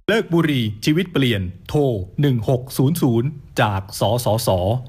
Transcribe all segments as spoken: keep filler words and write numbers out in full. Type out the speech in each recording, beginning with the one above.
เลิกบุหรี่ชีวิตเปลี่ยนโทรหนึ่งหกศูนย์ศูนย์จากสสส.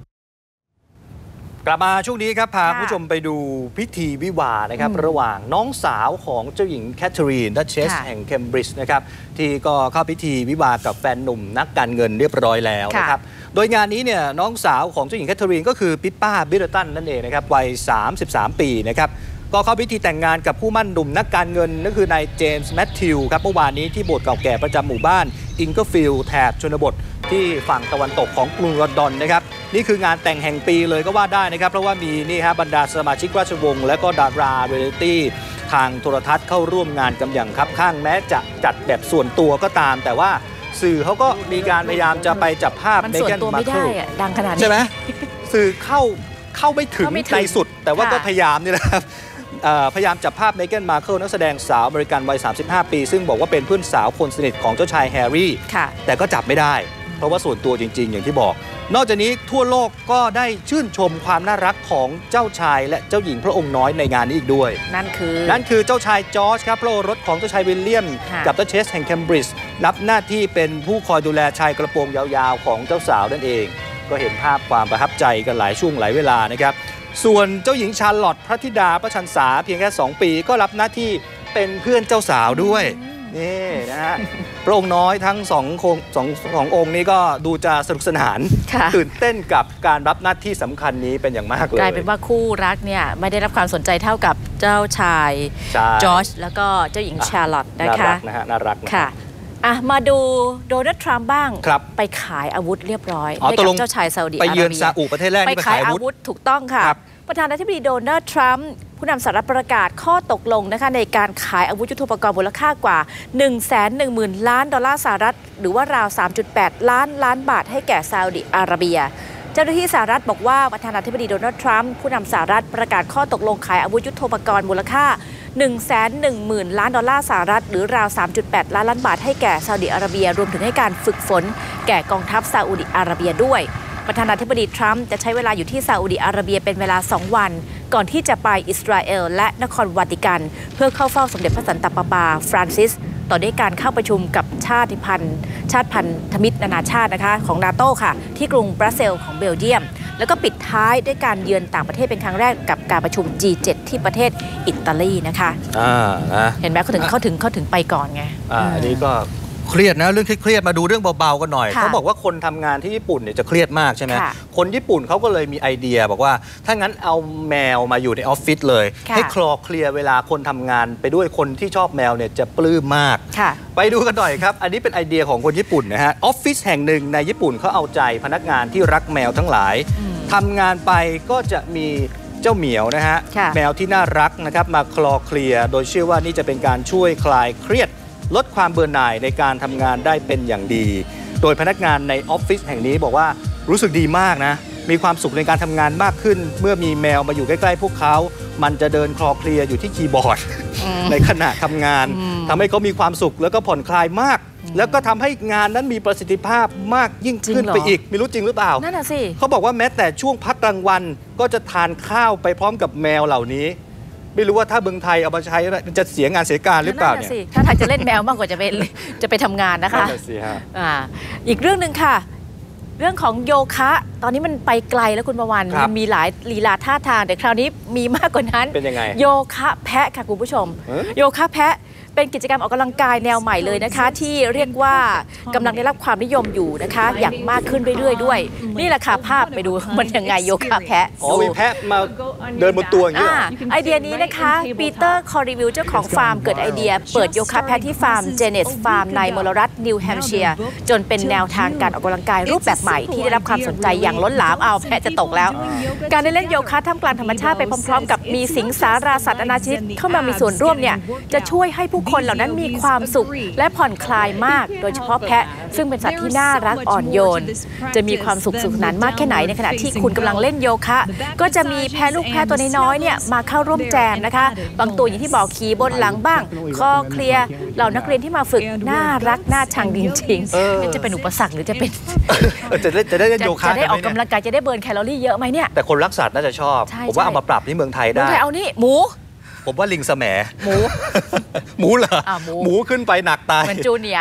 กลับมาช่วงนี้ครับพาผู้ชมไปดูพิธีวิวาห์นะครับระหว่างน้องสาวของเจ้าหญิงแคทเธอรีนดัชเชสแห่งเคมบริดจ์นะครับที่ก็เข้าพิธีวิวาห์กับแฟนหนุ่มนักการเงินเรียบร้อยแล้วนะครับโดยงานนี้เนี่ยน้องสาวของเจ้าหญิงแคทเธอรีนก็คือปิปป้าบิลเลอร์ตันนั่นเองนะครับวัยสามสิบสามปีนะครับก็เข้าพิธีแต่งงานกับผู้มั่นหนุ่มนักการเงินนั่นคือนายเจมส์แมทธิวครับเมื่อวานนี้ที่โบสถ์เก่าแก่ประจำหมู่บ้านอิงเกอร์ฟิลด์แถบชนบทที่ฝั่งตะวันตกของกรุงลอนดอนนะครับนี่คืองานแต่งแห่งปีเลยก็ว่าได้นะครับเพราะว่ามีนี่ฮะบรรดาสมาชิกราชวงศ์และก็ดาราเรียลิตี้ทางโทรทัศน์เข้าร่วมงานกันอย่างคับข้างแม้จะจัดแบบส่วนตัวก็ตามแต่ว่าสื่อเขาก็มีการพยายามจะไปจับภาพเมแกนมาร์เคิลดังขนาดนี้ใช่ไหมสื่อเข้าเข้าไม่ถึงในสุดแต่ว่าก็พยายามนี่แหละครับพยายามจับภาพเมแกนมาร์เคิลนักแสดงสาวอเมริกันวัยสามสิบห้าปีซึ่งบอกว่าเป็นเพื่อนสาวคนสนิทของเจ้าชายแฮร์รี่แต่ก็จับไม่ได้เพราะว่าส่วนตัวจริงๆอย่างที่บอกนอกจากนี้ทั่วโลกก็ได้ชื่นชมความน่ารักของเจ้าชายและเจ้าหญิงพระองค์น้อยในงานนี้อีกด้วยนั่นคือนั่นคือเจ้าชายจอร์จครับพระโอรสของเจ้าชายวิลเลียมกับดัชเชสแห่งเคมบริดจ์รับหน้าที่เป็นผู้คอยดูแลชายกระโปรงยาวๆของเจ้าสาวนั่นเองก็เห็นภาพความประทับใจกันหลายช่วงหลายเวลานะครับส่วนเจ้าหญิงชาร์ลอตพระธิดาพระชันษาเพียงแค่สองปีก็รับหน้าที่เป็นเพื่อนเจ้าสาวด้วยนี่นะฮะพระองค์น้อยทั้งสองสองสององค์นี้ก็ดูจะสนุกสนานตื่นเต้นกับการรับหน้าที่สำคัญนี้เป็นอย่างมากเลยกลายเป็นว่าคู่รักเนี่ยไม่ได้รับความสนใจเท่ากับเจ้าชายจอร์จแล้วก็เจ้าหญิงชาร์ลอตนะคะน่ารักนะฮะน่ารักค่ะอ่ะมาดูโดนัลด์ทรัมป์บ้างไปขายอาวุธเรียบร้อยให้กับเจ้าชายซาอุดิอาระเบียไปเยือนซาอุประเทศแรกไปขายอาวุธถูกต้องค่ะประธานาธิบดีโดนัลด์ทรัมป์ผู้นำสหรัฐประกาศข้อตกลงนะคะในการขายอาวุธยุทโธปกรณ์มูลค่ากว่า หนึ่งแสนหนึ่งหมื่น ล้านดอลลาร์สหรัฐหรือว่าราว สามจุดแปด ล้านล้านบาทให้แก่ซาอุดิอาระเบียเจ้าหน้าที่สหรัฐบอกว่าประธานาธิบดีโดนัลด์ทรัมป์ผู้นำสหรัฐประกาศข้อตกลงขายอาวุธยุทโธปกรณ์มูลค่า หนึ่งแสนหนึ่งหมื่น ล้านดอลลาร์สหรัฐหรือราว สามจุดแปด ล้านล้านบาทให้แก่ซาอุดิอาระเบียรวมถึงให้การฝึกฝนแก่กองทัพซาอุดิอาระเบียด้วยประธานาธิบดีทรัมป์จะใช้เวลาอยู่ที่ซาอุดิอาระเบียเป็นเวลาสองวันก่อนที่จะไปอิสราเอลและนครวาติกันเพื่อเข้าเฝ้าสมเด็จพระสันตะปาปาฟรานซิสต่อด้วยการเข้าประชุมกับชาติพันธุ์ชาติพันธมิตรนานาชาตินะคะของนาโต้ค่ะที่กรุงบรัสเซลส์ของเบลเยียมแล้วก็ปิดท้ายด้วยการเยือนต่างประเทศเป็นครั้งแรกกับการประชุม จี เจ็ด ที่ประเทศอิตาลีนะคะอ่านะเห็นไหมเขาถึงเขาถึงเขาถึงไปก่อนไงอ่าอันนี้ก็เครียดนะเรื่องเครียดมาดูเรื่องเบาๆกันหน่อยเขาบอกว่าคนทำงานที่ญี่ปุ่นเนี่ยจะเครียดมากใช่ไหมคนญี่ปุ่นเขาก็เลยมีไอเดียบอกว่าถ้างั้นเอาแมวมาอยู่ในออฟฟิศเลยให้คลอเคลียร์เวลาคนทำงานไปด้วยคนที่ชอบแมวเนี่ยจะปลื้มมากไปดูกันหน่อยครับอันนี้เป็นไอเดียของคนญี่ปุ่นนะฮะออฟฟิศแห่งหนึ่งในญี่ปุ่นเขาเอาใจพนักงานที่รักแมวทั้งหลายทำงานไปก็จะมีเจ้าเหมียวนะฮะแมวที่น่ารักนะครับมาคลอเคลียร์โดยเชื่อว่านี่จะเป็นการช่วยคลายเครียดลดความเบื่อหน่ายในการทำงานได้เป็นอย่างดีโดยพนักงานในออฟฟิศแห่งนี้บอกว่ารู้สึกดีมากนะมีความสุขในการทำงานมากขึ้นเมื่อมีแมวมาอยู่ใกล้ๆพวกเขามันจะเดินคลอเคลียร์อยู่ที่คีย์บอร์ด ในขณะทำงานทำให้เขามีความสุขแล้วก็ผ่อนคลายมากแล้วก็ทำให้งานนั้นมีประสิทธิภาพมากยิ่งขึ้นไปอีกไม่รู้จริงหรือเปล่านั่นน่ะสิเขาบอกว่าแม้แต่ช่วงพักกลางวันก็จะทานข้าวไปพร้อมกับแมวเหล่านี้ไม่รู้ว่าถ้าเมืองไทยเอามาใช้จะเสียงานเสียการหรือเปล่าเนี่ยถ้าไทยจะเล่นแมวมากกว่าจะไปจะไปทำงานนะคะอ่าอีกเรื่องหนึ่งค่ะเรื่องของโยคะตอนนี้มันไปไกลแล้วคุณประวันมันมีหลายลีลาท่าทางแต่คราวนี้มีมากกว่านั้นเป็นยังไงโยคะแพะค่ะคุณผู้ชมโยคะแพะเป็นกิจกรรมออกกำลังกายแนวใหม่เลยนะคะที่เรียกว่ากำลังได้รับความนิยมอยู่นะคะอย่างมากขึ้นเรื่อยๆด้วยนี่แหละค่ะภาพไปดูมันยังไงโยคะแพะอ๋อมีแพะมาเดินบนตัวอย่างนี้ไอเดียนี้นะคะปีเตอร์คอริวิลเจ้าของฟาร์มเกิดไอเดียเปิดโยคะแพะที่ฟาร์มเจเนสฟาร์มในมลรัฐนิวแฮมป์เชียร์จนเป็นแนวทางการออกกำลังกายรูปแบบใหม่ที่ได้รับความสนใจอย่างล้นหลามเอาแพะจะตกแล้วการได้เล่นโยคะท่ามกลางธรรมชาติไปพร้อมๆกับมีสิงสาราสัตว์นานาชนิดเข้ามามีส่วนร่วมเนี่ยจะช่วยให้ผู้คนเหล่านั้นมีความสุขและผ่อนคลายมากโดยเฉพาะแพะซึ่งเป็นสัตว์ที่น่ารักอ่อนโยนจะมีความสุขสุขสนานมากแค่ไหนในขณะที่คุณกำลังเล่นโยคะก็จะมีแพะลูกแพะตัวน้อยๆเนี่ยมาเข้าร่วมแจมนะคะบางตัวอย่างที่บอกขี่บนหลังบ้างคอเคลียร์เหล่านักเรียนที่มาฝึกน่ารักน่าชังจริงๆจะเป็นอุปสรรคหรือจะเป็นจะได้จะได้เล่นโยคะจะได้ออกกำลังกายจะได้เบิร์นแคลอรี่เยอะไหมเนี่ยแต่คนรักสัตว์น่าจะชอบผมว่าเอามาปรับที่เมืองไทยได้เมืองไทยเอานี่หมูผมว่าลิงแสมหมูหมูเหรอหมูขึ้นไปหนักตายเหมือนจูเนีย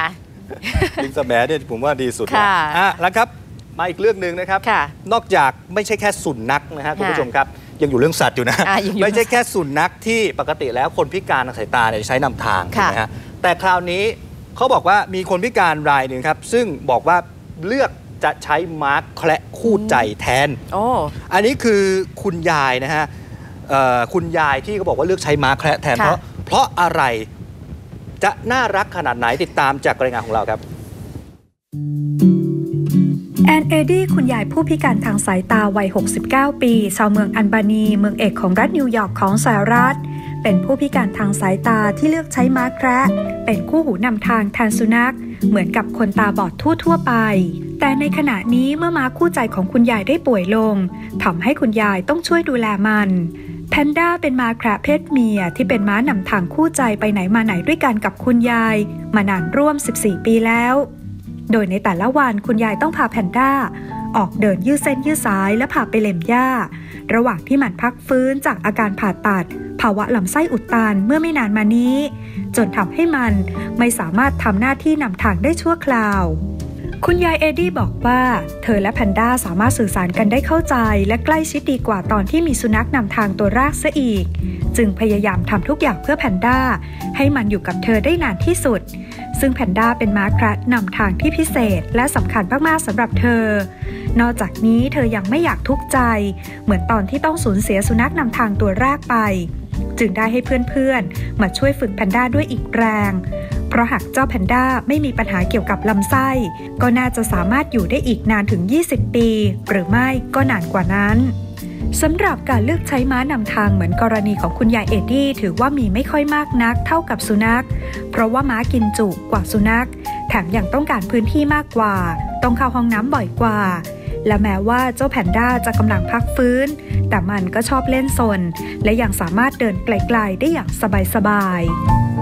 ลิงสแหมเนี่ยผมว่าดีสุดค่ะอ่ะแล้วครับมาอีกเรื่องหนึ่งนะครับค่ะนอกจากไม่ใช่แค่สุนัขนะฮะคุณผู้ชมครับยังอยู่เรื่องสัตว์อยู่นะอ่ะยังอยู่ไม่ใช่แค่สุนัขที่ปกติแล้วคนพิการทางสายตาเนี่ยใช้นำทางค่ะนะฮะแต่คราวนี้เขาบอกว่ามีคนพิการรายหนึ่งครับซึ่งบอกว่าเลือกจะใช้ม้าแคระคู่ใจแทนโอ้อันนี้คือคุณยายนะฮะเอ่อคุณยายที่เขาบอกว่าเลือกใช้ม้าแคระแทนค่ะเพราะเพราะอะไรจะน่ารักขนาดไหนติดตามจากรายงานของเราครับแอนเอดี้คุณยายผู้พิการทางสายตาวัย หกสิบเก้า ปี ชาวเมืองอัลบานีเมืองเอกของรัฐนิวยอร์กของสหรัฐเป็นผู้พิการทางสายตาที่เลือกใช้ม้าแคระเป็นคู่หูนำทางแทนสุนัขเหมือนกับคนตาบอดทั่วๆไปแต่ในขณะนี้เมื่อม้าคู่ใจของคุณยายได้ป่วยลงทำให้คุณยายต้องช่วยดูแลมันแพนด้าเป็นม้าแคระเพศเมียที่เป็นม้านำทางคู่ใจไปไหนมาไหนด้วยกันกับคุณยายมานานร่วมสิบสี่ปีแล้วโดยในแต่ละวันคุณยายต้องพาแพนด้าออกเดินยืดเส้นยืดสายและพาไปเล็มหญ้าระหว่างที่มันพักฟื้นจากอาการผ่าตัดภาวะลำไส้อุดตันเมื่อไม่นานมานี้จนทำให้มันไม่สามารถทำหน้าที่นำทางได้ชั่วคราวคุณยายเอดี้บอกว่าเธอและแพนด้าสามารถสื่อสารกันได้เข้าใจและใกล้ชิดดีกว่าตอนที่มีสุนัขนำทางตัวแรกซะอีกจึงพยายามทำทุกอย่างเพื่อแพนด้าให้มันอยู่กับเธอได้นานที่สุดซึ่งแพนด้าเป็นม้าแคระนำทางที่พิเศษและสำคัญมากๆสำหรับเธอนอกจากนี้เธอยังไม่อยากทุกข์ใจเหมือนตอนที่ต้องสูญเสียสุนัขนำทางตัวแรกไปจึงได้ให้เพื่อนๆมาช่วยฝึกแพนด้าด้วยอีกแรงเพราะหากเจ้าแพนด้าไม่มีปัญหาเกี่ยวกับลำไส้ก็น่าจะสามารถอยู่ได้อีกนานถึงยี่สิบปีหรือไม่ก็นานกว่านั้นสำหรับการเลือกใช้ม้านำทางเหมือนกรณีของคุณยายเอดี้ถือว่ามีไม่ค่อยมากนักเท่ากับสุนัขเพราะว่าม้ากินจุกว่าสุนัขแถมยังต้องการพื้นที่มากกว่าต้องเข้าห้องน้ำบ่อยกว่าและแม้ว่าเจ้าแพนด้าจะกำลังพักฟื้นแต่มันก็ชอบเล่นซนและยังสามารถเดินไกลๆได้อย่างสบายๆ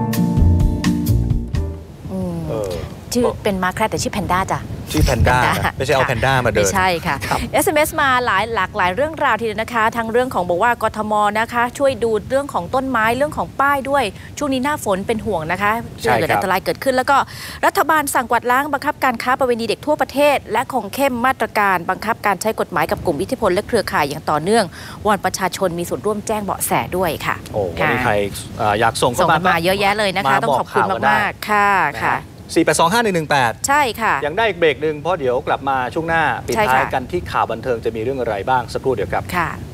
ชื่อเป็นม้าแคระแต่ชื่อแพนด้าจ้ะชื่อแพนด้าไม่ใช่เอาแพนด้ามาเดินไม่ใช่ค่ะ เอส เอ็ม เอส มาหลายหลากหลายเรื่องราวทีเดียวนะคะทั้งเรื่องของบอกว่ากทมนะคะช่วยดูเรื่องของต้นไม้เรื่องของป้ายด้วยช่วงนี้หน้าฝนเป็นห่วงนะคะเกิดอันตรายเกิดขึ้นแล้วก็รัฐบาลสั่งกวาดล้างบังคับการค้าประเวณีเด็กทั่วประเทศและคงเข้มมาตรการบังคับการใช้กฎหมายกับกลุ่มอิทธิพลและเครือข่ายอย่างต่อเนื่องวอนประชาชนมีส่วนร่วมแจ้งเบาะแสด้วยค่ะโอ้วันนี้ใครอยากส่งเข้ามาเยอะแยะเลยนะคะต้องขอบคุณมากๆค่ะค่ะสี่ แปด สอง ห้า หนึ่ง หนึ่ง แปดใช่ค่ะยังได้อีกเบรกหนึ่งเพราะเดี๋ยวกลับมาช่วงหน้าปิดท้ายกันที่ข่าวบันเทิงจะมีเรื่องอะไรบ้างสักครู่เดียวครับค่ะ